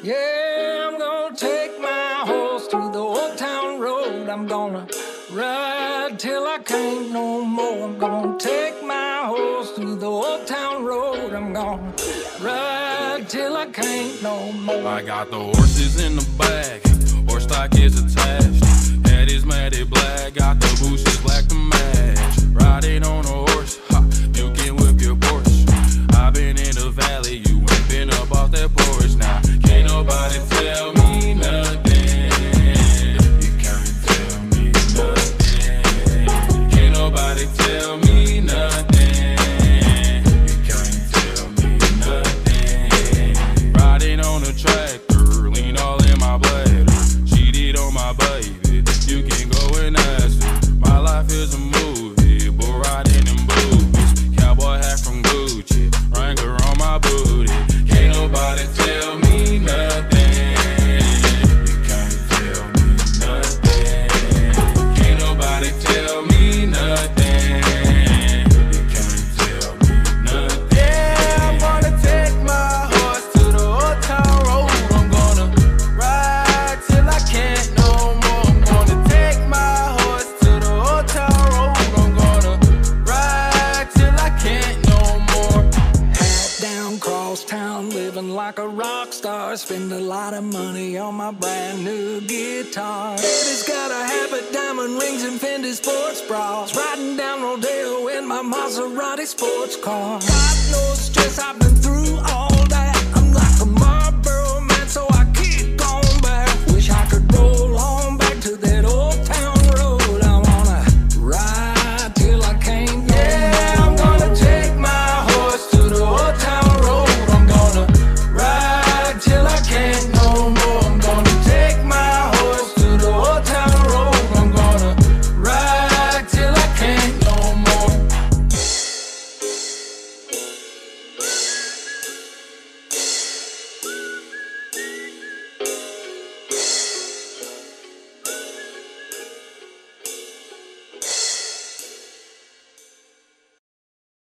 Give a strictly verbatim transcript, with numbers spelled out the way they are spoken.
Yeah, I'm gonna take my horse to the old town road. I'm gonna ride till I can't no more. I'm gonna take my horse to the old town road. I'm gonna ride till I can't no more. I got the horses in the back, horse stock is attached. Head is matted black, got the bushes black to match. Riding on a horse, ha, you can whip your Porsche. I've been in the valley, you ain't been up off that porch. Now, can't nobody tell me nothing. You can't tell me nothing. Can't nobody tell me nothing. You can't tell me nothing. Riding on a tractor, lean all in my bladder. Cheated on my baby, you can go and ask her. My life is a movie, but riding in boobies. Cowboy hat from Gucci, Wrangler on my booty. Can't nobody tell me nothing. You can't tell me nothing. Can't nobody tell me nothing. You can't tell me nothing. Yeah, I'm gonna take my horse to the old town road. I'm gonna ride till I can't no more. I'm gonna take my horse to the old town road. I'm gonna ride till I can't no more. Hat down, cross town, living like a rock star. Spend a lot of money on my brand new guitar. Baby's got a habit, diamond rings and Fendi sports bras. Riding down Rodeo in my Maserati sports car. God knows stress I've been through all